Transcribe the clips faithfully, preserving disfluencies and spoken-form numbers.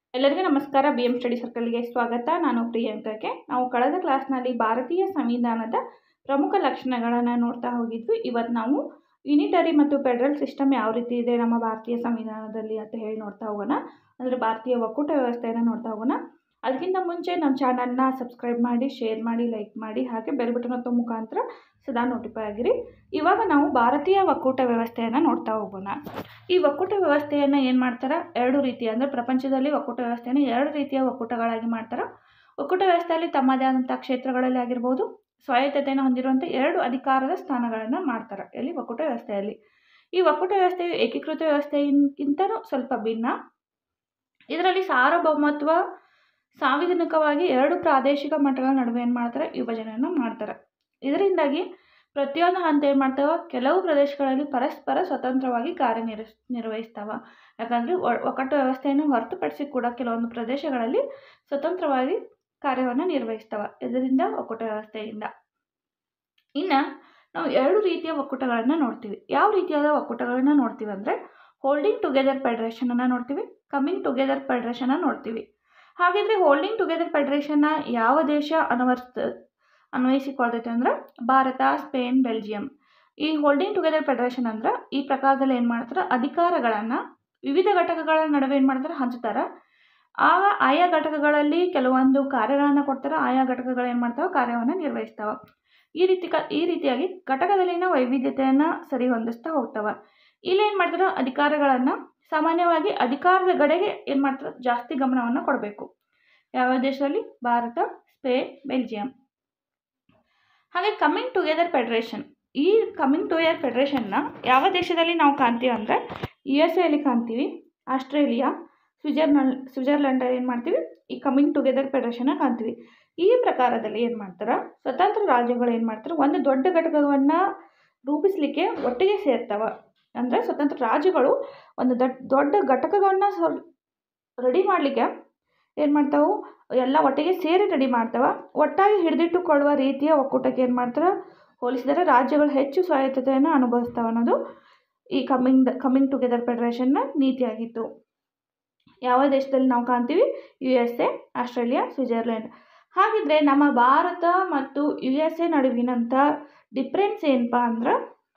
ಎಲ್ಲರಿಗೂ ನಮಸ್ಕಾರ. B M study ಸರ್ಕಲ್ಗೆ ಸ್ವಾಗತ. ನಾನು ಪ್ರಿಯಾಂಕಕ್ಕೆ. ನಾವು ಕಳೆದ ಕ್ಲಾಸ್ನಲ್ಲಿ ಭಾರತೀಯ ಸಂವಿಧಾನದ ಪ್ರಮುಖ ಲಕ್ಷಣಗಳನ್ನು ನೋಡ್ತಾ ಹೋಗಿದ್ವಿ. ಇವತ್ತು ನಾವು ಯೂನಿಟರಿ ಮತ್ತು ಫೆಡರಲ್ ಸಿಸ್ಟಮ್ ಯಾವ ರೀತಿ ಇದೆ ನಮ್ಮ ಭಾರತೀಯ ಸಂವಿಧಾನದಲ್ಲಿ ಅಂತ ಹೇಳಿ ನೋಡ್ತಾ ಹೋಗೋಣ. ಅಂದರೆ ಭಾರತೀಯ ಒಕ್ಕೂಟ ವ್ಯವಸ್ಥೆಯನ್ನು ನೋಡ್ತಾ ಹೋಗೋಣ. ಅದಕ್ಕಿಂತ ಮುಂಚೆ ನಮ್ಮ ಚಾನಲ್ನ ಸಬ್ಸ್ಕ್ರೈಬ್ ಮಾಡಿ, ಶೇರ್ ಮಾಡಿ, ಲೈಕ್ ಮಾಡಿ, ಹಾಗೆ ಬೆಲ್ ಬಟನ್ ಒತ್ತೋ ಮುಖಾಂತರ ಸದಾ ನೋಟಿಫೈ ಆಗಿರಿ. ಇವಾಗ ನಾವು ಭಾರತೀಯ ಒಕ್ಕೂಟ ವ್ಯವಸ್ಥೆಯನ್ನು ನೋಡ್ತಾ ಹೋಗೋಣ. ಈ ಒಕ್ಕೂಟ ವ್ಯವಸ್ಥೆಯನ್ನು ಏನು ಮಾಡ್ತಾರೆ, ಎರಡು ರೀತಿಯ ಅಂದರೆ ಪ್ರಪಂಚದಲ್ಲಿ ಒಕ್ಕೂಟ ವ್ಯವಸ್ಥೆಯನ್ನು ಎರಡು ರೀತಿಯ ಒಕ್ಕೂಟಗಳಾಗಿ ಮಾಡ್ತಾರೆ. ಒಕ್ಕೂಟ ವ್ಯವಸ್ಥೆಯಲ್ಲಿ ತಮ್ಮದೇ ಆದಂಥ ಕ್ಷೇತ್ರಗಳಲ್ಲಿ ಆಗಿರ್ಬೋದು ಸ್ವಾಯತ್ತತೆಯನ್ನು ಹೊಂದಿರುವಂಥ ಎರಡು ಅಧಿಕಾರದ ಸ್ಥಾನಗಳನ್ನು ಮಾಡ್ತಾರೆ ಇಲ್ಲಿ ಒಕ್ಕೂಟ ವ್ಯವಸ್ಥೆಯಲ್ಲಿ. ಈ ಒಕ್ಕೂಟ ವ್ಯವಸ್ಥೆಯು ಏಕೀಕೃತ ವ್ಯವಸ್ಥೆಗಿಂತಲೂ ಸ್ವಲ್ಪ ಭಿನ್ನ. ಇದರಲ್ಲಿ ಸಾರ್ವಭೌಮತ್ವ ಸಾಂವಿಧಾನಿಕವಾಗಿ ಎರಡು ಪ್ರಾದೇಶಿಕ ಮಟ್ಟಗಳ ನಡುವೆ ಏನು ಮಾಡ್ತಾರೆ, ವಿಭಜನೆಯನ್ನು ಮಾಡ್ತಾರೆ. ಇದರಿಂದಾಗಿ ಪ್ರತಿಯೊಂದು ಹಂತ ಏನು ಮಾಡ್ತಾವೆ, ಕೆಲವು ಪ್ರದೇಶಗಳಲ್ಲಿ ಪರಸ್ಪರ ಸ್ವತಂತ್ರವಾಗಿ ಕಾರ್ಯನಿರ್ವ ನಿರ್ವಹಿಸ್ತಾವೆ ಯಾಕಂದರೆ ಒಕ್ಕೂಟ ವ್ಯವಸ್ಥೆಯನ್ನು ಹೊರತುಪಡಿಸಿ ಕೂಡ ಕೆಲವೊಂದು ಪ್ರದೇಶಗಳಲ್ಲಿ ಸ್ವತಂತ್ರವಾಗಿ ಕಾರ್ಯವನ್ನು ನಿರ್ವಹಿಸ್ತವೆ. ಇದರಿಂದ ಒಕ್ಕೂಟ ವ್ಯವಸ್ಥೆಯಿಂದ ಇನ್ನು ನಾವು ಎರಡು ರೀತಿಯ ಒಕ್ಕೂಟಗಳನ್ನು ನೋಡ್ತೀವಿ. ಯಾವ ರೀತಿಯಾದ ಒಕ್ಕೂಟಗಳನ್ನು ನೋಡ್ತೀವಿ ಅಂದರೆ ಹೋಲ್ಡಿಂಗ್ ಟುಗೆದರ್ ಫೆಡರೇಷನನ್ನು ನೋಡ್ತೀವಿ, ಕಮಿಂಗ್ ಟುಗೆದರ್ ಫೆಡರೇಷನ್ನ ನೋಡ್ತೀವಿ. ಹಾಗಿದ್ರೆ ಹೋಲ್ಡಿಂಗ್ ಟುಗೆದರ್ ಫೆಡರೇಷನ್ನ ಯಾವ ದೇಶ ಅನ್ವರ್ಸ್ ಅನ್ವಯಿಸಿಕೊಳ್ತೈತೆ ಅಂದ್ರೆ ಭಾರತ, ಸ್ಪೇನ್, ಬೆಲ್ಜಿಯಂ. ಈ ಹೋಲ್ಡಿಂಗ್ ಟುಗೆದರ್ ಫೆಡರೇಷನ್ ಅಂದ್ರೆ ಈ ಪ್ರಕಾರದಲ್ಲಿ ಏನು ಮಾಡ್ತಾರೆ, ಅಧಿಕಾರಗಳನ್ನು ವಿವಿಧ ಘಟಕಗಳ ನಡುವೆ ಏನು ಮಾಡ್ತಾರೆ, ಹಂಚ್ತಾರೆ. ಆಗ ಆಯಾ ಘಟಕಗಳಲ್ಲಿ ಕೆಲವೊಂದು ಕಾರ್ಯಗಳನ್ನು ಕೊಡ್ತಾರೆ, ಆಯಾ ಘಟಕಗಳು ಏನು ಮಾಡ್ತಾವೆ, ಕಾರ್ಯವನ್ನು ನಿರ್ವಹಿಸ್ತಾವೆ. ಈ ರೀತಿ ಕ ಈ ರೀತಿಯಾಗಿ ಘಟಕದಲ್ಲಿನ ವೈವಿಧ್ಯತೆಯನ್ನು ಸರಿ ಹೊಂದಿಸ್ತಾ ಹೋಗ್ತವೆ. ಇಲ್ಲಿ ಏನು ಮಾಡ್ತಾರೆ, ಅಧಿಕಾರಗಳನ್ನು ಸಾಮಾನ್ಯವಾಗಿ ಅಧಿಕಾರದ ಕಡೆಗೆ ಏನು ಮಾಡ್ತಾರೆ, ಜಾಸ್ತಿ ಗಮನವನ್ನು ಕೊಡಬೇಕು. ಯಾವ ದೇಶದಲ್ಲಿ, ಭಾರತ, ಸ್ಪೇನ್, ಬೆಲ್ಜಿಯಂ. ಹಾಗೆ ಕಮಿಂಗ್ ಟುಗೆದರ್ ಫೆಡರೇಷನ್, ಈ ಕಮಿಂಗ್ ಟುಗೆದರ್ ಫೆಡರೇಷನ್ನ ಯಾವ ದೇಶದಲ್ಲಿ ನಾವು ಕಾಣ್ತೀವಿ ಅಂದರೆ ಯು ಎಸ್ ಎಲ್ಲಿ ಕಾಣ್ತೀವಿ, ಆಸ್ಟ್ರೇಲಿಯಾ, ಸ್ವಿಜರ್ಲ್ಯಾಂಡ್ ಸ್ವಿಜರ್ಲ್ಯಾಂಡಲ್ಲಿ ಏನು ಮಾಡ್ತೀವಿ, ಈ ಕಮಿಂಗ್ ಟುಗೆದರ್ ಫೆಡರೇಷನ್ನ ಕಾಣ್ತೀವಿ. ಈ ಪ್ರಕಾರದಲ್ಲಿ ಏನು ಮಾಡ್ತಾರೆ, ಸ್ವತಂತ್ರ ರಾಜ್ಯಗಳು ಏನು ಮಾಡ್ತಾರೆ, ಒಂದು ದೊಡ್ಡ ಘಟಕವನ್ನು ರೂಪಿಸಲಿಕ್ಕೆ ಒಟ್ಟಿಗೆ ಸೇರ್ತವೆ. ಅಂದರೆ ಸ್ವತಂತ್ರ ರಾಜ್ಯಗಳು ಒಂದು ದೊಡ್ಡ ದೊಡ್ಡ ಘಟಕವನ್ನು ರೆಡಿ ಮಾಡಲಿಕ್ಕೆ ಏನು ಮಾಡ್ತಾವೆ, ಎಲ್ಲ ಒಟ್ಟಿಗೆ ಸೇರಿ ರೆಡಿ ಮಾಡ್ತಾವೆ. ಒಟ್ಟಾಗಿ ಹಿಡಿದಿಟ್ಟುಕೊಳ್ಳುವ ರೀತಿಯ ಒಕ್ಕೂಟಕ್ಕೆ ಏನು ಮಾಡ್ತಾರೆ, ಹೋಲಿಸಿದರೆ ರಾಜ್ಯಗಳು ಹೆಚ್ಚು ಸ್ವಾಯತ್ತತೆಯನ್ನು ಅನುಭವಿಸ್ತವೆ ಅನ್ನೋದು ಈ ಕಮಿಂಗ್ ಕಮಿಂಗ್ ಟುಗೆದರ್ ಫೆಡರೇಷನ್ನ ನೀತಿಯಾಗಿತ್ತು. ಯಾವ ದೇಶದಲ್ಲಿ ನಾವು ಕಾಣ್ತೀವಿ, U S A, Australia, Switzerland. ಹಾಗಿದ್ರೆ ನಮ್ಮ ಭಾರತ ಮತ್ತು ಯು ಎಸ್ ಎ ನಡುವಿನಂಥ ಡಿಫ್ರೆನ್ಸ್ ಏನಪ್ಪ ಅಂದ್ರೆ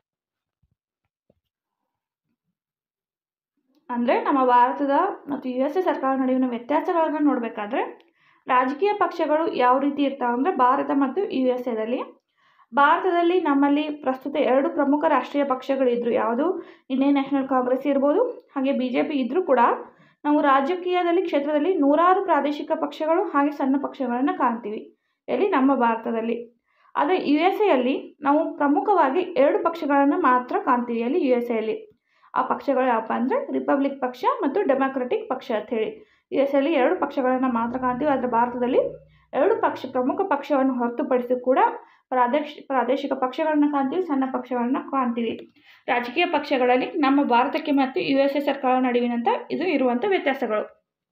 ಅಂದರೆ ನಮ್ಮ ಭಾರತದ ಮತ್ತು ಯು ಎಸ್ ಎ ಸರ್ಕಾರದ ನಡುವಿನ ವ್ಯತ್ಯಾಸಗಳನ್ನು ನೋಡಬೇಕಾದ್ರೆ ರಾಜಕೀಯ ಪಕ್ಷಗಳು ಯಾವ ರೀತಿ ಇರ್ತಾವೆ ಅಂದರೆ ಭಾರತ ಮತ್ತು ಯು ಎಸ್ ಎದಲ್ಲಿ ಭಾರತದಲ್ಲಿ ನಮ್ಮಲ್ಲಿ ಪ್ರಸ್ತುತ ಎರಡು ಪ್ರಮುಖ ರಾಷ್ಟ್ರೀಯ ಪಕ್ಷಗಳಿದ್ರು. ಯಾವುದು, ಇಂಡಿಯನ್ ನ್ಯಾಷನಲ್ ಕಾಂಗ್ರೆಸ್ ಇರ್ಬೋದು, ಹಾಗೆ ಬಿ ಜೆ ಪಿ ಇದ್ದರೂ ಕೂಡ ನಾವು ರಾಜಕೀಯದಲ್ಲಿ ಕ್ಷೇತ್ರದಲ್ಲಿ ನೂರಾರು ಪ್ರಾದೇಶಿಕ ಪಕ್ಷಗಳು ಹಾಗೆ ಸಣ್ಣ ಪಕ್ಷಗಳನ್ನು ಕಾಣ್ತೀವಿ ಎಲ್ಲಿ ನಮ್ಮ ಭಾರತದಲ್ಲಿ. ಆದರೆ ಯು ಎಸ್ ಎಯಲ್ಲಿ ನಾವು ಪ್ರಮುಖವಾಗಿ ಎರಡು ಪಕ್ಷಗಳನ್ನು ಮಾತ್ರ ಕಾಣ್ತೀವಿ ಅಲ್ಲಿ ಯು ಎಸ್ ಎಲ್ಲಿ. ಆ ಪಕ್ಷಗಳು ಯಾವಪ್ಪ ಅಂದರೆ ರಿಪಬ್ಲಿಕ್ ಪಕ್ಷ ಮತ್ತು ಡೆಮಾಕ್ರೆಟಿಕ್ ಪಕ್ಷ ಅಂಥೇಳಿ ಯು ಎಸ್ ಎಲ್ಲಿ ಎರಡು ಪಕ್ಷಗಳನ್ನು ಮಾತ್ರ ಕಾಣ್ತೀವಿ. ಆದರೆ ಭಾರತದಲ್ಲಿ ಎರಡು ಪಕ್ಷ ಪ್ರಮುಖ ಪಕ್ಷವನ್ನು ಹೊರತುಪಡಿಸಿ ಕೂಡ ಪ್ರಾದೇಶ್ ಪ್ರಾದೇಶಿಕ ಪಕ್ಷಗಳನ್ನು ಕಾಣ್ತೀವಿ, ಸಣ್ಣ ಪಕ್ಷಗಳನ್ನು ಕಾಣ್ತೀವಿ. ರಾಜಕೀಯ ಪಕ್ಷಗಳಲ್ಲಿ ನಮ್ಮ ಭಾರತಕ್ಕೆ ಮತ್ತು ಯು ಎಸ್ ಎ ಸರ್ಕಾರ ನಡುವಿನಂಥ ಇದು ಇರುವಂಥ ವ್ಯತ್ಯಾಸಗಳು.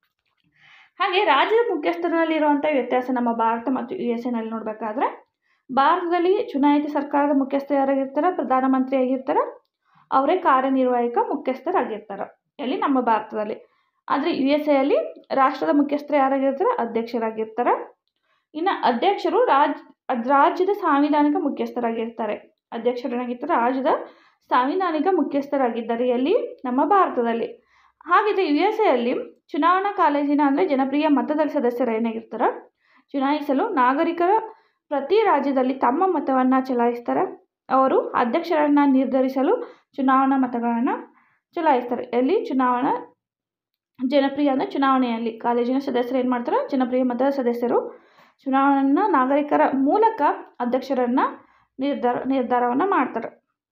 ಹಾಗೆ ರಾಜ್ಯದ ಮುಖ್ಯಸ್ಥರಲ್ಲಿರುವಂಥ ವ್ಯತ್ಯಾಸ ನಮ್ಮ ಭಾರತ ಮತ್ತು ಯು ಎಸ್ ಎನಲ್ಲಿ ನೋಡಬೇಕಾದ್ರೆ ಭಾರತದಲ್ಲಿ ಚುನಾಯಿತ ಸರ್ಕಾರದ ಮುಖ್ಯಸ್ಥ ಯಾರಾಗಿರ್ತಾರೆ, ಪ್ರಧಾನಮಂತ್ರಿ ಆಗಿರ್ತಾರೆ, ಅವರೇ ಕಾರ್ಯನಿರ್ವಾಹಕ ಮುಖ್ಯಸ್ಥರಾಗಿರ್ತಾರೆ ಎಲ್ಲಿ ನಮ್ಮ ಭಾರತದಲ್ಲಿ. ಆದರೆ ಯು ಎಸ್ ಎಯಲ್ಲಿ ರಾಷ್ಟ್ರದ ಮುಖ್ಯಸ್ಥರು ಯಾರಾಗಿರ್ತಾರೆ, ಅಧ್ಯಕ್ಷರಾಗಿರ್ತಾರೆ. ಇನ್ನು ಅಧ್ಯಕ್ಷರು ರಾಜ್ ರಾಜ್ಯದ ಸಾಂವಿಧಾನಿಕ ಮುಖ್ಯಸ್ಥರಾಗಿರ್ತಾರೆ. ಅಧ್ಯಕ್ಷರು ಏನಾಗಿರ್ತಾರೆ, ರಾಜ್ಯದ ಸಾಂವಿಧಾನಿಕ ಮುಖ್ಯಸ್ಥರಾಗಿದ್ದಾರೆ ಎಲ್ಲಿ ನಮ್ಮ ಭಾರತದಲ್ಲಿ. ಹಾಗಿದ್ರೆ ಯು ಎಸ್ ಎಯಲ್ಲಿ ಚುನಾವಣಾ ಕಾಲೇಜಿನ ಅಂದರೆ ಜನಪ್ರಿಯ ಮತದಾರ ಸದಸ್ಯರು ಏನಾಗಿರ್ತಾರೆ, ಚುನಾಯಿಸಲು ನಾಗರಿಕರ ಪ್ರತಿ ರಾಜ್ಯದಲ್ಲಿ ತಮ್ಮ ಮತವನ್ನು ಚಲಾಯಿಸ್ತಾರೆ. ಅವರು ಅಧ್ಯಕ್ಷರನ್ನು ನಿರ್ಧರಿಸಲು ಚುನಾವಣಾ ಮತಗಳನ್ನು ಚಲಾಯಿಸ್ತಾರೆ ಎಲ್ಲಿ ಚುನಾವಣಾ ಜನಪ್ರಿಯ ಅಂದರೆ ಚುನಾವಣೆಯಲ್ಲಿ ಕಾಲೇಜಿನ ಸದಸ್ಯರು ಏನು ಮಾಡ್ತಾರೆ, ಜನಪ್ರಿಯ ಮತದಾರ ಸದಸ್ಯರು ಚುನಾವಣೆಯನ್ನು ನಾಗರಿಕರ ಮೂಲಕ ಅಧ್ಯಕ್ಷರನ್ನು ನಿರ್ಧಾರ ನಿರ್ಧಾರವನ್ನು ಮಾಡ್ತಾರೆ.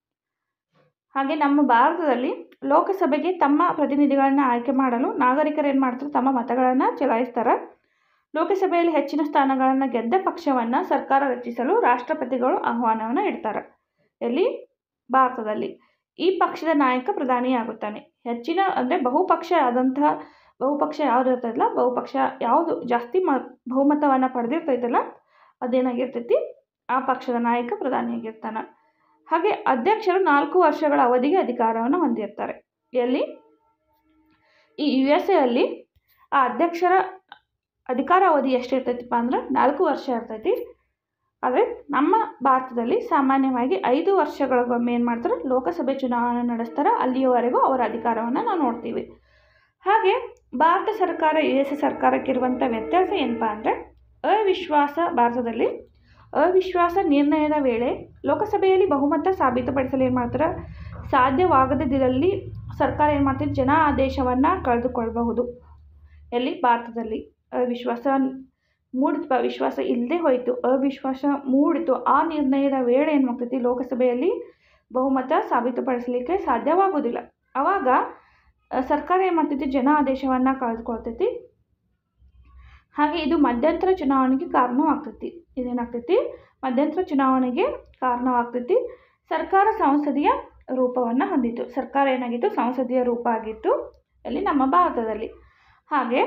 ಹಾಗೆ ನಮ್ಮ ಭಾರತದಲ್ಲಿ ಲೋಕಸಭೆಗೆ ತಮ್ಮ ಪ್ರತಿನಿಧಿಗಳನ್ನು ಆಯ್ಕೆ ಮಾಡಲು ನಾಗರಿಕರು ಏನು ಮಾಡ್ತಾರೆ, ತಮ್ಮ ಮತಗಳನ್ನು ಚಲಾಯಿಸ್ತಾರೆ. ಲೋಕಸಭೆಯಲ್ಲಿ ಹೆಚ್ಚಿನ ಸ್ಥಾನಗಳನ್ನು ಗೆದ್ದ ಪಕ್ಷವನ್ನು ಸರ್ಕಾರ ರಚಿಸಲು ರಾಷ್ಟ್ರಪತಿಗಳು ಆಹ್ವಾನವನ್ನು ಇಡ್ತಾರೆ ಎಲ್ಲಿ ಭಾರತದಲ್ಲಿ. ಈ ಪಕ್ಷದ ನಾಯಕ ಪ್ರಧಾನಿಯಾಗುತ್ತಾನೆ. ಹೆಚ್ಚಿನ ಅಂದರೆ ಬಹುಪಕ್ಷ ಆದಂತಹ ಬಹುಪಕ್ಷ ಯಾವುದು ಇರ್ತೈತಲ್ಲ, ಬಹುಪಕ್ಷ ಯಾವುದು ಜಾಸ್ತಿ ಮ ಬಹುಮತವನ್ನು ಪಡೆದಿರ್ತೈತಲ್ಲ ಅದೇನಾಗಿರ್ತೈತಿ, ಆ ಪಕ್ಷದ ನಾಯಕ ಪ್ರಧಾನಿಯಾಗಿರ್ತಾನೆ. ಹಾಗೆ ಅಧ್ಯಕ್ಷರು ನಾಲ್ಕು ವರ್ಷಗಳ ಅವಧಿಗೆ ಅಧಿಕಾರವನ್ನು ಹೊಂದಿರ್ತಾರೆ ಎಲ್ಲಿ ಈ ಯು ಎಸ್ ಎ ಅಲ್ಲಿ ಆ ಅಧ್ಯಕ್ಷರ ಅಧಿಕಾರ ಅವಧಿ ಎಷ್ಟಿರ್ತೈತಿಪ್ಪ ಅಂದ್ರೆ ನಾಲ್ಕು ವರ್ಷ ಇರ್ತೈತಿ. ಆದರೆ ನಮ್ಮ ಭಾರತದಲ್ಲಿ ಸಾಮಾನ್ಯವಾಗಿ ಐದು ವರ್ಷಗಳಿಗೊಮ್ಮೆ ಏನು ಮಾಡ್ತಾರೆ, ಲೋಕಸಭೆ ಚುನಾವಣೆ ನಡೆಸ್ತಾರೆ. ಅಲ್ಲಿಯವರೆಗೂ ಅವರ ಅಧಿಕಾರವನ್ನು ನಾವು ನೋಡ್ತೀವಿ. ಹಾಗೆ ಭಾರತ ಸರ್ಕಾರ ಯು ಎಸ್ ಎ ಸರ್ಕಾರಕ್ಕಿರುವಂಥ ವ್ಯತ್ಯಾಸ ಏನಪ್ಪ ಅಂದರೆ, ಅವಿಶ್ವಾಸ ಭಾರತದಲ್ಲಿ ಅವಿಶ್ವಾಸ ನಿರ್ಣಯದ ವೇಳೆ ಲೋಕಸಭೆಯಲ್ಲಿ ಬಹುಮತ ಸಾಬೀತುಪಡಿಸಲು ಏನು ಮಾಡ್ತಾರೆ, ಸಾಧ್ಯವಾಗದಿದ್ದಲ್ಲಿ ಸರ್ಕಾರ ಏನು ಮಾಡ್ತೀವಿ, ಜನ ಆದೇಶವನ್ನು ಕಳೆದುಕೊಳ್ಳಬಹುದು. ಎಲ್ಲಿ ಭಾರತದಲ್ಲಿ ಅವಿಶ್ವಾಸ ಮೂಡಿತು, ವಿಶ್ವಾಸ ಇಲ್ಲದೆ ಹೋಯಿತು, ಅವಿಶ್ವಾಸ ಮೂಡಿತು, ಆ ನಿರ್ಣಯದ ವೇಳೆ ಏನು ಮಾಡ್ತೈತಿ, ಲೋಕಸಭೆಯಲ್ಲಿ ಬಹುಮತ ಸಾಬೀತುಪಡಿಸಲಿಕ್ಕೆ ಸಾಧ್ಯವಾಗೋದಿಲ್ಲ. ಆವಾಗ ಸರ್ಕಾರ ಏನು ಮಾಡ್ತೈತಿ, ಜನ ಆದೇಶವನ್ನು ಕಳೆದುಕೊಳ್ತೈತಿ. ಹಾಗೆ ಇದು ಮಧ್ಯಂತರ ಚುನಾವಣೆಗೆ ಕಾರಣವಾಗ್ತೈತಿ. ಇದೇನಾಗ್ತೈತಿ, ಮಧ್ಯಂತರ ಚುನಾವಣೆಗೆ ಕಾರಣವಾಗ್ತೈತಿ. ಸರ್ಕಾರ ಸಂಸದೀಯ ರೂಪವನ್ನು ಹೊಂದಿತ್ತು. ಸರ್ಕಾರ ಏನಾಗಿತ್ತು, ಸಂಸದೀಯ ರೂಪ ಆಗಿತ್ತು ಅಲ್ಲಿ ನಮ್ಮ ಭಾರತದಲ್ಲಿ. ಹಾಗೆ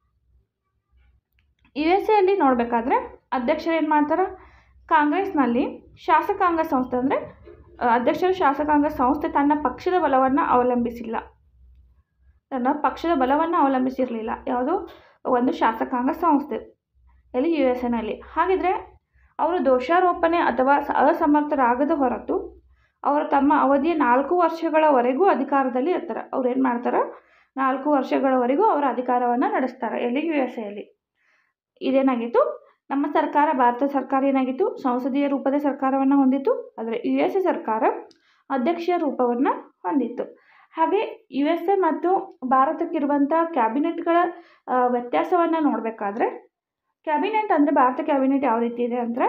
ಯು ಎಸ್ ಎಲ್ಲಿ ನೋಡಬೇಕಾದ್ರೆ ಅಧ್ಯಕ್ಷರು ಏನು ಮಾಡ್ತಾರೆ, ಕಾಂಗ್ರೆಸ್ನಲ್ಲಿ ಶಾಸಕಾಂಗ ಸಂಸ್ಥೆ ಅಂದರೆ ಅಧ್ಯಕ್ಷರು ಶಾಸಕಾಂಗ ಸಂಸ್ಥೆ ತನ್ನ ಪಕ್ಷದ ಬಲವನ್ನು ಅವಲಂಬಿಸಿಲ್ಲ, ತನ್ನ ಪಕ್ಷದ ಬಲವನ್ನು ಅವಲಂಬಿಸಿರಲಿಲ್ಲ. ಯಾವುದು, ಒಂದು ಶಾಸಕಾಂಗ ಸಂಸ್ಥೆ ಎಲ್ಲಿ ಯು ಎಸ್ ಎನಲ್ಲಿ. ಹಾಗಿದ್ರೆ ಅವರು ದೋಷಾರೋಪಣೆ ಅಥವಾ ಅಸಮರ್ಥರಾಗದ ಹೊರತು ಅವರು ತಮ್ಮ ಅವಧಿಯ ನಾಲ್ಕು ವರ್ಷಗಳವರೆಗೂ ಅಧಿಕಾರದಲ್ಲಿ ಇರ್ತಾರೆ. ಅವ್ರು ಏನು ಮಾಡ್ತಾರೆ, ನಾಲ್ಕು ವರ್ಷಗಳವರೆಗೂ ಅವರ ಅಧಿಕಾರವನ್ನು ನಡೆಸ್ತಾರೆ ಎಲ್ಲಿ, ಯು ಎಸ್ ಎಲ್ಲಿ. ಇದೇನಾಗಿತ್ತು, ನಮ್ಮ ಸರ್ಕಾರ ಭಾರತ ಸರ್ಕಾರ ಏನಾಗಿತ್ತು, ಸಂಸದೀಯ ರೂಪದ ಸರ್ಕಾರವನ್ನು ಹೊಂದಿತ್ತು. ಆದರೆ ಯು ಎಸ್ ಎ ಸರ್ಕಾರ ಅಧ್ಯಕ್ಷೀಯ ರೂಪವನ್ನು ಹೊಂದಿತ್ತು. ಹಾಗೆ ಯು ಎಸ್ ಎ ಮತ್ತು ಭಾರತಕ್ಕಿರುವಂಥ ಕ್ಯಾಬಿನೆಟ್ಗಳ ವ್ಯತ್ಯಾಸವನ್ನು ನೋಡಬೇಕಾದ್ರೆ, ಕ್ಯಾಬಿನೆಟ್ ಅಂದರೆ ಭಾರತ ಕ್ಯಾಬಿನೆಟ್ ಯಾವ ರೀತಿ ಇದೆ ಅಂದರೆ,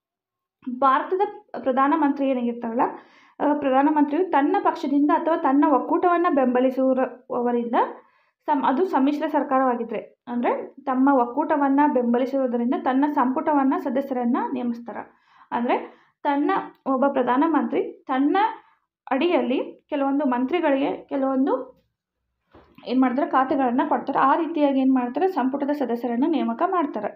ಭಾರತದ ಪ್ರಧಾನಮಂತ್ರಿ ಏನಾಗಿರ್ತಾರಲ್ಲ, ಪ್ರಧಾನಮಂತ್ರಿಯು ತನ್ನ ಪಕ್ಷದಿಂದ ಅಥವಾ ತನ್ನ ಒಕ್ಕೂಟವನ್ನು ಬೆಂಬಲಿಸುವವರಿಂದ ಸಮ್ ಅದು ಸಮ್ಮಿಶ್ರ ಸರ್ಕಾರವಾಗಿದ್ದರೆ, ಅಂದರೆ ತಮ್ಮ ಒಕ್ಕೂಟವನ್ನು ಬೆಂಬಲಿಸುವುದರಿಂದ ತನ್ನ ಸಂಪುಟವನ್ನು ಸದಸ್ಯರನ್ನು ನೇಮಿಸ್ತಾರೆ. ಅಂದರೆ ತನ್ನ ಒಬ್ಬ ಪ್ರಧಾನಮಂತ್ರಿ ತನ್ನ ಅಡಿಯಲ್ಲಿ ಕೆಲವೊಂದು ಮಂತ್ರಿಗಳಿಗೆ ಕೆಲವೊಂದು ಏನು ಮಾಡ್ತಾರೆ, ಖಾತೆಗಳನ್ನು ಕೊಡ್ತಾರೆ. ಆ ರೀತಿಯಾಗಿ ಏನು ಮಾಡ್ತಾರೆ, ಸಂಪುಟದ ಸದಸ್ಯರನ್ನು ನೇಮಕ ಮಾಡ್ತಾರೆ.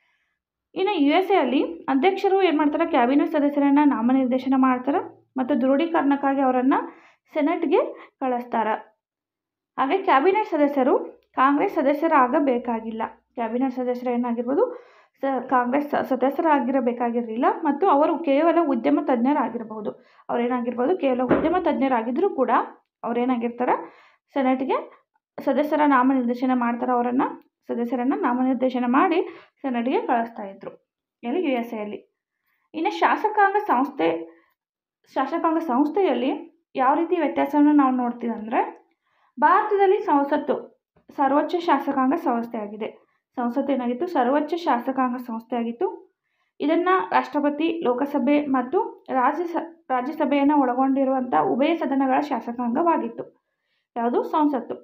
ಇನ್ನು ಯು ಎಸ್ ಎ ಅಲ್ಲಿ ಅಧ್ಯಕ್ಷರು ಏನು ಮಾಡ್ತಾರೆ, ಕ್ಯಾಬಿನೆಟ್ ಸದಸ್ಯರನ್ನು ನಾಮನಿರ್ದೇಶನ ಮಾಡ್ತಾರೆ ಮತ್ತು ದೃಢೀಕರಣಕ್ಕಾಗಿ ಅವರನ್ನು ಸೆನೆಟ್ಗೆ ಕಳಿಸ್ತಾರೆ. ಹಾಗೆ ಕ್ಯಾಬಿನೆಟ್ ಸದಸ್ಯರು ಕಾಂಗ್ರೆಸ್ ಸದಸ್ಯರಾಗಬೇಕಾಗಿಲ್ಲ. ಕ್ಯಾಬಿನೆಟ್ ಸದಸ್ಯರು ಏನಾಗಿರ್ಬೋದು, ಸ ಕಾಂಗ್ರೆಸ್ ಸದಸ್ಯರಾಗಿರಬೇಕಾಗಿರಲಿಲ್ಲ ಮತ್ತು ಅವರು ಕೇವಲ ಉದ್ಯಮ ತಜ್ಞರಾಗಿರಬಹುದು. ಅವರೇನಾಗಿರ್ಬೋದು, ಕೇವಲ ಉದ್ಯಮ ತಜ್ಞರಾಗಿದ್ದರೂ ಕೂಡ ಅವರೇನಾಗಿರ್ತಾರೆ, ಸೆನೆಟ್ಗೆ ಸದಸ್ಯರ ನಾಮನಿರ್ದೇಶನ ಮಾಡ್ತಾರೆ. ಅವರನ್ನು ಸದಸ್ಯರನ್ನು ನಾಮನಿರ್ದೇಶನ ಮಾಡಿ ಸೆನೆಟ್ಗೆ ಕಳಿಸ್ತಾ ಇದ್ರು ಎಲ್ಲಿ, ಯು ಎಸ್ ಎಲ್ಲಿ. ಇನ್ನು ಶಾಸಕಾಂಗ ಸಂಸ್ಥೆ ಶಾಸಕಾಂಗ ಸಂಸ್ಥೆಯಲ್ಲಿ ಯಾವ ರೀತಿ ವ್ಯತ್ಯಾಸವನ್ನು ನಾವು ನೋಡ್ತೀವಿ ಅಂದರೆ, ಭಾರತದಲ್ಲಿ ಸಂಸತ್ತು ಸರ್ವೋಚ್ಚ ಶಾಸಕಾಂಗ ಸಂಸ್ಥೆಯಾಗಿದೆ. ಸಂಸತ್ತು ಏನಾಗಿತ್ತು, ಸರ್ವೋಚ್ಚ ಶಾಸಕಾಂಗ ಸಂಸ್ಥೆಯಾಗಿತ್ತು. ಇದನ್ನು ರಾಷ್ಟ್ರಪತಿ, ಲೋಕಸಭೆ ಮತ್ತು ರಾಜ್ಯಸ ರಾಜ್ಯಸಭೆಯನ್ನು ಒಳಗೊಂಡಿರುವಂಥ ಉಭಯ ಸದನಗಳ ಶಾಸಕಾಂಗವಾಗಿತ್ತು ಯಾವುದು, ಸಂಸತ್ತು.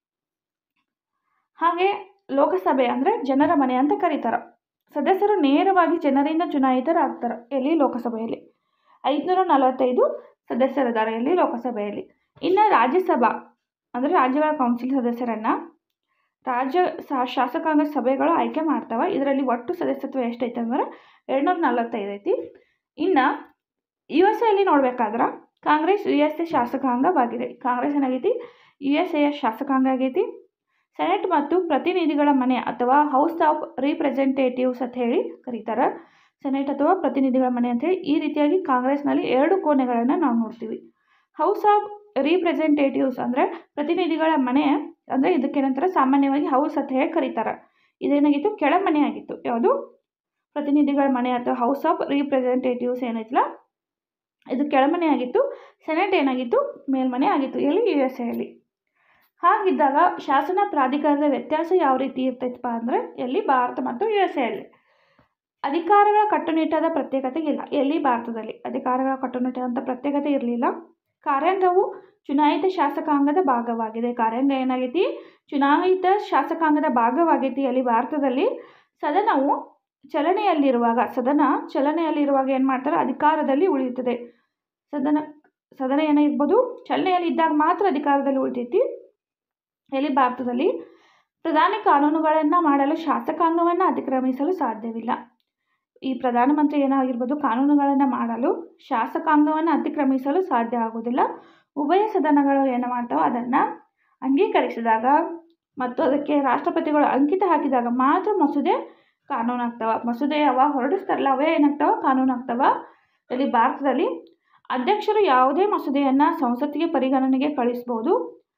ಹಾಗೆ ಲೋಕಸಭೆ ಅಂದರೆ ಜನರ ಮನೆ ಅಂತ ಕರೀತಾರೆ. ಸದಸ್ಯರು ನೇರವಾಗಿ ಜನರಿಂದ ಚುನಾಯಿತರಾಗ್ತಾರೆ ಎಲ್ಲಿ, ಲೋಕಸಭೆಯಲ್ಲಿ. ಐದುನೂರ ನಲವತ್ತೈದು ಸದಸ್ಯರಿದ್ದಾರೆ ಎಲ್ಲಿ, ಲೋಕಸಭೆಯಲ್ಲಿ. ಇನ್ನು ರಾಜ್ಯಸಭಾ ಅಂದರೆ ರಾಜ್ಯಗಳ ಕೌನ್ಸಿಲ್ ಸದಸ್ಯರನ್ನು ರಾಜ್ಯ ಶಾಸಕಾಂಗ ಸಭೆಗಳು ಆಯ್ಕೆ ಮಾಡ್ತವೆ. ಇದರಲ್ಲಿ ಒಟ್ಟು ಸದಸ್ಯತ್ವ ಎಷ್ಟೈತೆ ಅಂದರೆ ಎರಡುನೂರ ನಲವತ್ತೈದು ಐತಿ. ಇನ್ನು ಯು ಎಸ್ ಎಲ್ಲಿ ನೋಡಬೇಕಾದ್ರೆ ಕಾಂಗ್ರೆಸ್ ಯು ಎಸ್ ಎ ಶಾಸಕಾಂಗವಾಗಿದೆ. ಕಾಂಗ್ರೆಸ್ ಏನಾಗೈತಿ, ಯು ಎಸ್ ಎಯ ಶಾಸಕಾಂಗ ಆಗೈತಿ. ಸೆನೆಟ್ ಮತ್ತು ಪ್ರತಿನಿಧಿಗಳ ಮನೆ ಅಥವಾ ಹೌಸ್ ಆಫ್ ರಿಪ್ರೆಸೆಂಟೇಟಿವ್ಸ್ ಅಂತ ಹೇಳಿ ಕರೀತಾರೆ. ಸೆನೆಟ್ ಅಥವಾ ಪ್ರತಿನಿಧಿಗಳ ಮನೆ ಅಂತೇಳಿ. ಈ ರೀತಿಯಾಗಿ ಕಾಂಗ್ರೆಸ್ನಲ್ಲಿ ಎರಡು ಕೋಣೆಗಳನ್ನು ನಾವು ನೋಡ್ತೀವಿ. ಹೌಸ್ ಆಫ್ ರಿಪ್ರೆಸೆಂಟೇಟಿವ್ಸ್ ಅಂದರೆ ಪ್ರತಿನಿಧಿಗಳ ಮನೆ, ಅಂದರೆ ಇದಕ್ಕೇನಂತಾರೆ ಸಾಮಾನ್ಯವಾಗಿ ಹೌಸ್ ಅಂತ ಹೇಳಿ ಕರೀತಾರೆ. ಇದೇನಾಗಿತ್ತು, ಕೆಳಮನೆ ಆಗಿತ್ತು. ಯಾವುದು, ಪ್ರತಿನಿಧಿಗಳ ಮನೆ ಅಥವಾ ಹೌಸ್ ಆಫ್ ರಿಪ್ರೆಸೆಂಟೇಟಿವ್ಸ್ ಏನೈತಲ್ಲ ಇದು ಕೆಳಮನೆ ಆಗಿತ್ತು. ಸೆನೆಟ್ ಏನಾಗಿತ್ತು, ಮೇಲ್ಮನೆ ಆಗಿತ್ತು ಎಲ್ಲಿ, ಯು ಎಸ್ ಎಲ್ಲಿ. ಹಾಗಿದ್ದಾಗ ಶಾಸನ ಪ್ರಾಧಿಕಾರದ ವ್ಯತ್ಯಾಸ ಯಾವ ರೀತಿ ಇರ್ತೈತಪ್ಪ ಅಂದರೆ ಎಲ್ಲಿ, ಭಾರತ ಮತ್ತು ಯು ಎಸ್ ಎಲ್ಲಿ. ಅಧಿಕಾರಗಳ ಕಟ್ಟುನಿಟ್ಟಾದ ಪ್ರತ್ಯೇಕತೆ ಇಲ್ಲ ಎಲ್ಲಿ, ಭಾರತದಲ್ಲಿ ಅಧಿಕಾರಗಳ ಕಟ್ಟುನಿಟ್ಟಾದಂಥ ಪ್ರತ್ಯೇಕತೆ ಇರಲಿಲ್ಲ. ಕಾರ್ಯಾಂಗವು ಚುನಾಯಿತ ಶಾಸಕಾಂಗದ ಭಾಗವಾಗಿದೆ. ಕಾರ್ಯಾಂಗ ಏನಾಗೈತಿ, ಚುನಾಯಿತ ಶಾಸಕಾಂಗದ ಭಾಗವಾಗೈತಿ ಅಲ್ಲಿ ಭಾರತದಲ್ಲಿ. ಸದನವು ಚಲನೆಯಲ್ಲಿರುವಾಗ ಸದನ ಚಲನೆಯಲ್ಲಿರುವಾಗ ಏನು ಮಾಡ್ತಾರೆ, ಅಧಿಕಾರದಲ್ಲಿ ಉಳಿಯುತ್ತದೆ. ಸದನ ಸದನ ಏನಾಗಿರ್ಬೋದು, ಚಲನೆಯಲ್ಲಿ ಇದ್ದಾಗ ಮಾತ್ರ ಅಧಿಕಾರದಲ್ಲಿ ಉಳಿತೈತಿ ಎಲ್ಲಿ, ಭಾರತದಲ್ಲಿ. ಪ್ರಧಾನಿ ಕಾನೂನುಗಳನ್ನು ಮಾಡಲು ಶಾಸಕಾಂಗವನ್ನು ಅತಿಕ್ರಮಿಸಲು ಸಾಧ್ಯವಿಲ್ಲ. ಈ ಪ್ರಧಾನಮಂತ್ರಿ ಏನಾಗಿರ್ಬೋದು, ಕಾನೂನುಗಳನ್ನು ಮಾಡಲು ಶಾಸಕಾಂಗವನ್ನು ಅತಿಕ್ರಮಿಸಲು ಸಾಧ್ಯ ಆಗೋದಿಲ್ಲ. ಉಭಯ ಸದನಗಳು ಏನು ಮಾಡ್ತಾವೆ, ಅದನ್ನು ಅಂಗೀಕರಿಸಿದಾಗ ಮತ್ತು ಅದಕ್ಕೆ ರಾಷ್ಟ್ರಪತಿಗಳು ಅಂಕಿತ ಹಾಕಿದಾಗ ಮಾತ್ರ ಮಸೂದೆ ಕಾನೂನು ಆಗ್ತಾವ. ಮಸೂದೆ ಯಾವಾಗ ಹೊರಡಿಸ್ತಾರಲ್ಲ ಅವೇ ಏನಾಗ್ತಾವ ಕಾನೂನು ಆಗ್ತಾವ. ಇಲ್ಲಿ ಭಾರತದಲ್ಲಿ ಅಧ್ಯಕ್ಷರು ಯಾವುದೇ ಮಸೂದೆಯನ್ನು ಸಂಸತ್ತಿಗೆ ಪರಿಗಣನೆಗೆ ಕಳಿಸ್ಬೋದು.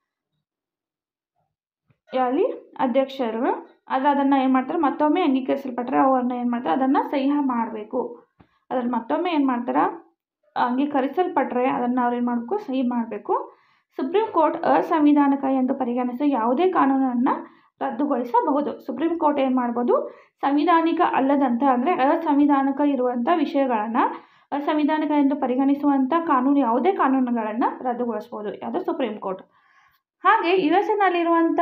ಅಲ್ಲಿ ಅಧ್ಯಕ್ಷರು ಅದು ಅದನ್ನು ಏನು ಮಾಡ್ತಾರೆ ಮತ್ತೊಮ್ಮೆ ಅಂಗೀಕರಿಸಲ್ಪಟ್ಟರೆ ಅವ್ರನ್ನ ಏನು ಮಾಡ್ತಾರೆ ಅದನ್ನು ಸಹಿ ಮಾಡಬೇಕು. ಅದನ್ನು ಮತ್ತೊಮ್ಮೆ ಏನು ಮಾಡ್ತಾರೆ ಅಂಗೀಕರಿಸಲ್ಪಟ್ಟರೆ ಅದನ್ನು ಅವ್ರು ಏನು ಮಾಡಬೇಕು ಸಹಿ ಮಾಡಬೇಕು. ಸುಪ್ರೀಂ ಕೋರ್ಟ್ ಅಸಂವಿಧಾನಿಕ ಎಂದು ಪರಿಗಣಿಸಿ ಯಾವುದೇ ಕಾನೂನನ್ನು ರದ್ದುಗೊಳಿಸಬಹುದು. ಸುಪ್ರೀಂ ಕೋರ್ಟ್ ಏನು ಮಾಡ್ಬೋದು ಸಂವಿಧಾನಿಕ ಅಲ್ಲದಂಥ ಅಂದರೆ ಅಸಂವಿಧಾನಿಕ ಇರುವಂಥ ವಿಷಯಗಳನ್ನು ಅಸಂವಿಧಾನಿಕ ಎಂದು ಪರಿಗಣಿಸುವಂಥ ಕಾನೂನು ಯಾವುದೇ ಕಾನೂನುಗಳನ್ನು ರದ್ದುಗೊಳಿಸ್ಬೋದು ಅದು ಸುಪ್ರೀಂ ಕೋರ್ಟ್. ಹಾಗೆ ಯು ಎಸ್ ಎನಲ್ಲಿರುವಂಥ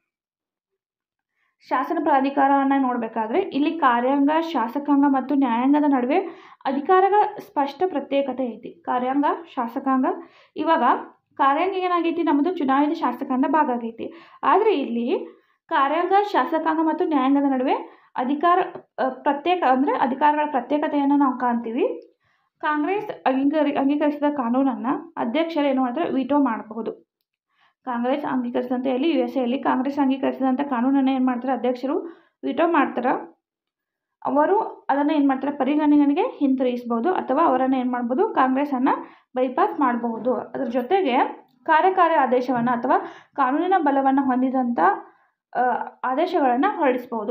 ಶಾಸನ ಪ್ರಾಧಿಕಾರವನ್ನು ನೋಡಬೇಕಾದ್ರೆ ಇಲ್ಲಿ ಕಾರ್ಯಾಂಗ, ಶಾಸಕಾಂಗ ಮತ್ತು ನ್ಯಾಯಾಂಗದ ನಡುವೆ ಅಧಿಕಾರಗಳ ಸ್ಪಷ್ಟ ಪ್ರತ್ಯೇಕತೆ ಐತಿ. ಕಾರ್ಯಾಂಗ, ಶಾಸಕಾಂಗ. ಇವಾಗ ಕಾರ್ಯಾಂಗ ಏನಾಗೈತಿ ನಮ್ಮದು ಚುನಾಯಿತ ಶಾಸಕಾಂಗ ಭಾಗ ಆಗೈತಿ. ಆದರೆ ಇಲ್ಲಿ ಕಾರ್ಯಾಂಗ, ಶಾಸಕಾಂಗ ಮತ್ತು ನ್ಯಾಯಾಂಗದ ನಡುವೆ ಅಧಿಕಾರ ಪ್ರತ್ಯೇಕ ಅಂದರೆ ಅಧಿಕಾರಗಳ ಪ್ರತ್ಯೇಕತೆಯನ್ನು ನಾವು ಕಾಣ್ತೀವಿ. ಕಾಂಗ್ರೆಸ್ ಅಂಗೀಕರಿ ಅಂಗೀಕರಿಸಿದ ಕಾನೂನನ್ನು ಅಧ್ಯಕ್ಷರು ಏನು ಮಾಡ್ತಾರೆ ವಿಟೋ ಮಾಡಬಹುದು. ಕಾಂಗ್ರೆಸ್ ಅಂಗೀಕರಿಸಿದಂತೆ ಇಲ್ಲಿ ಯು ಎಸ್ ಎಲ್ಲಿ ಕಾಂಗ್ರೆಸ್ ಅಂಗೀಕರಿಸಿದಂಥ ಕಾನೂನನ್ನು ಏನು ಮಾಡ್ತಾರೆ ಅಧ್ಯಕ್ಷರು ವಿಟೋ ಮಾಡ್ತಾರೆ. ಅವರು ಅದನ್ನು ಏನು ಮಾಡ್ತಾರೆ ಪರಿಗಣನೆಗೆ ಹಿಂತಿರುಗಿಸ್ಬೋದು ಅಥವಾ ಅವರನ್ನು ಏನು ಮಾಡ್ಬೋದು ಕಾಂಗ್ರೆಸ್ಸನ್ನು ಬೈಪಾಸ್ ಮಾಡಬಹುದು. ಅದರ ಜೊತೆಗೆ ಕಾರ್ಯಕಾರಿ ಆದೇಶವನ್ನು ಅಥವಾ ಕಾನೂನಿನ ಬಲವನ್ನು ಹೊಂದಿದಂಥ ಆದೇಶಗಳನ್ನು ಹೊರಡಿಸ್ಬೋದು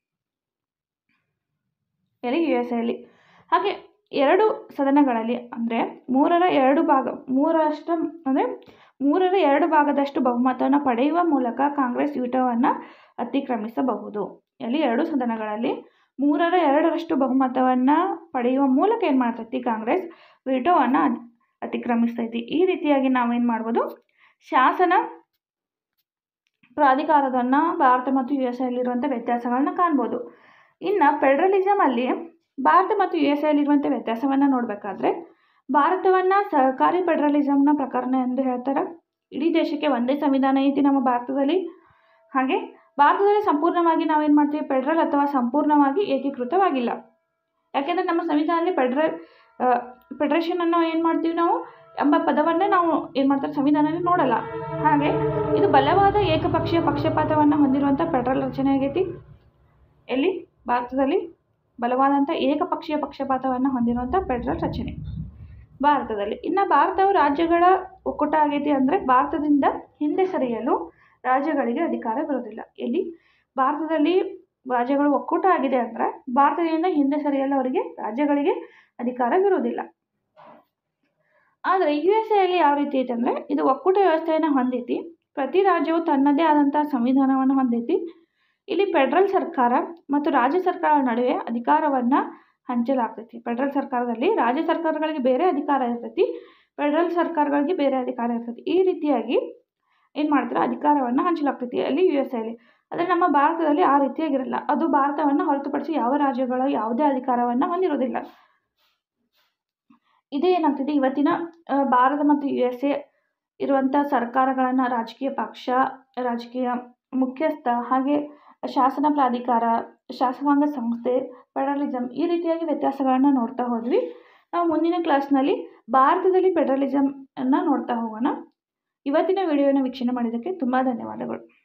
ಎಲ್ಲಿ ಯು ಎಸ್ ಎಲ್ಲಿ. ಹಾಗೆ ಎರಡು ಸದನಗಳಲ್ಲಿ ಅಂದರೆ ಮೂರರ ಎರಡು ಭಾಗ ಮೂರಷ್ಟು ಅಂದರೆ ಮೂರರ ಎರಡು ಭಾಗದಷ್ಟು ಬಹುಮತವನ್ನು ಪಡೆಯುವ ಮೂಲಕ ಕಾಂಗ್ರೆಸ್ ವಿಟೋವನ್ನು ಅತಿಕ್ರಮಿಸಬಹುದು. ಎಲ್ಲಿ ಎರಡು ಸದನಗಳಲ್ಲಿ ಮೂರರ ಎರಡರಷ್ಟು ಬಹುಮತವನ್ನು ಪಡೆಯುವ ಮೂಲಕ ಏನು ಮಾಡ್ತೈತಿ ಕಾಂಗ್ರೆಸ್ ವಿಟೋವನ್ನು ಅತಿಕ್ರಮಿಸ್ತೈತಿ. ಈ ರೀತಿಯಾಗಿ ನಾವೇನು ಮಾಡ್ಬೋದು ಶಾಸನ ಪ್ರಾಧಿಕಾರದನ್ನು ಭಾರತ ಮತ್ತು ಯು ಎಸ್ ಎಲ್ಲಿರುವಂಥ ವ್ಯತ್ಯಾಸಗಳನ್ನ ಕಾಣ್ಬೋದು. ಇನ್ನು ಫೆಡರಲಿಸಮಲ್ಲಿ ಭಾರತ ಮತ್ತು ಯು ಎಸ್ ಎಲ್ಲಿರುವಂಥ ವ್ಯತ್ಯಾಸವನ್ನು ನೋಡಬೇಕಾದ್ರೆ ಭಾರತವನ್ನು ಸಹಕಾರಿ ಫೆಡರಲಿಸಮ್ನ ಪ್ರಕರಣ ಎಂದು ಹೇಳ್ತಾರೆ. ಇಡೀ ದೇಶಕ್ಕೆ ಒಂದೇ ಸಂವಿಧಾನ ಐತಿ ನಮ್ಮ ಭಾರತದಲ್ಲಿ. ಹಾಗೆ ಭಾರತದಲ್ಲಿ ಸಂಪೂರ್ಣವಾಗಿ ನಾವೇನು ಮಾಡ್ತೀವಿ ಫೆಡರಲ್ ಅಥವಾ ಸಂಪೂರ್ಣವಾಗಿ ಏಕೀಕೃತವಾಗಿಲ್ಲ. ಯಾಕೆಂದರೆ ನಮ್ಮ ಸಂವಿಧಾನದಲ್ಲಿ ಫೆಡರಲ್ ಫೆಡರೇಷನನ್ನು ಏನು ಮಾಡ್ತೀವಿ ನಾವು ಎಂಬ ಪದವನ್ನೇ ನಾವು ಏನು ಮಾಡ್ತಾರೆ ಸಂವಿಧಾನದಲ್ಲಿ ನೋಡಲ್ಲ. ಹಾಗೆ ಇದು ಬಲವಾದ ಏಕಪಕ್ಷೀಯ ಪಕ್ಷಪಾತವನ್ನು ಹೊಂದಿರುವಂಥ ಫೆಡರಲ್ ರಚನೆ ಆಗೈತಿ. ಎಲ್ಲಿ ಭಾರತದಲ್ಲಿ ಬಲವಾದಂಥ ಏಕಪಕ್ಷೀಯ ಪಕ್ಷಪಾತವನ್ನು ಹೊಂದಿರುವಂಥ ಫೆಡರಲ್ ರಚನೆ ಭಾರತದಲ್ಲಿ. ಇನ್ನು ಭಾರತವು ರಾಜ್ಯಗಳ ಒಕ್ಕೂಟ ಆಗೈತಿ ಅಂದರೆ ಭಾರತದಿಂದ ಹಿಂದೆ ಸರಿಯಲು ರಾಜ್ಯಗಳಿಗೆ ಅಧಿಕಾರ ಬರೋದಿಲ್ಲ. ಎಲ್ಲಿ ಭಾರತದಲ್ಲಿ ರಾಜ್ಯಗಳು ಒಕ್ಕೂಟ ಆಗಿದೆ ಅಂದರೆ ಭಾರತದಿಂದ ಹಿಂದೆ ಸರಿಯಲು ಅವರಿಗೆ ರಾಜ್ಯಗಳಿಗೆ ಅಧಿಕಾರವಿರುವುದಿಲ್ಲ. ಆದರೆ ಯು ಎಸ್ ಎಲ್ಲಿ ಯಾವ ರೀತಿ ಐತೆ ಅಂದರೆ ಇದು ಒಕ್ಕೂಟ ವ್ಯವಸ್ಥೆಯನ್ನು ಹೊಂದೈತಿ. ಪ್ರತಿ ರಾಜ್ಯವು ತನ್ನದೇ ಆದಂಥ ಸಂವಿಧಾನವನ್ನು ಹೊಂದೈತಿ. ಇಲ್ಲಿ ಫೆಡರಲ್ ಸರ್ಕಾರ ಮತ್ತು ರಾಜ್ಯ ಸರ್ಕಾರಗಳ ನಡುವೆ ಅಧಿಕಾರವನ್ನು ಹಂಚಲಾಗ್ತೈತಿ. ಫೆಡರಲ್ ಸರ್ಕಾರದಲ್ಲಿ ರಾಜ್ಯ ಸರ್ಕಾರಗಳಿಗೆ ಬೇರೆ ಅಧಿಕಾರ ಇರ್ತೈತಿ, ಫೆಡರಲ್ ಸರ್ಕಾರಗಳಿಗೆ ಬೇರೆ ಅಧಿಕಾರ ಇರ್ತೈತಿ. ಈ ರೀತಿಯಾಗಿ ಏನು ಮಾಡ್ತಾರೆ ಅಧಿಕಾರವನ್ನು ಹಂಚಲಾಗ್ತೈತಿ ಅಲ್ಲಿ ಯು ಎಸ್ ಎಲ್ಲಿ. ಆದರೆ ನಮ್ಮ ಭಾರತದಲ್ಲಿ ಆ ರೀತಿಯಾಗಿರಲ್ಲ. ಅದು ಭಾರತವನ್ನು ಹೊರತುಪಡಿಸಿ ಯಾವ ರಾಜ್ಯಗಳ ಯಾವುದೇ ಅಧಿಕಾರವನ್ನು ಹೊಂದಿರೋದಿಲ್ಲ. ಇದೇ ಏನಾಗ್ತೈತಿ ಇವತ್ತಿನ ಭಾರತ ಮತ್ತು ಯು ಎಸ್ ಎ ಇರುವಂಥ ಸರ್ಕಾರಗಳನ್ನು ರಾಜಕೀಯ ಪಕ್ಷ, ರಾಜಕೀಯ ಮುಖ್ಯಸ್ಥ, ಹಾಗೆ ಶಾಸನ ಪ್ರಾಧಿಕಾರ, ಶಾಸಕಾಂಗ ಸಂಸ್ಥೆ, ಫೆಡರಲಿಸಮ್ ಈ ರೀತಿಯಾಗಿ ವ್ಯತ್ಯಾಸಗಳನ್ನು ನೋಡ್ತಾ ಹೋದ್ವಿ. ನಾವು ಮುಂದಿನ ಕ್ಲಾಸ್ನಲ್ಲಿ ಭಾರತದಲ್ಲಿ ಫೆಡರಲಿಸಮ್ ಅನ್ನು ನೋಡ್ತಾ ಹೋಗೋಣ. ಇವತ್ತಿನ ವಿಡಿಯೋನ ವೀಕ್ಷಣೆ ಮಾಡಿದ್ದಕ್ಕೆ ತುಂಬ ಧನ್ಯವಾದಗಳು.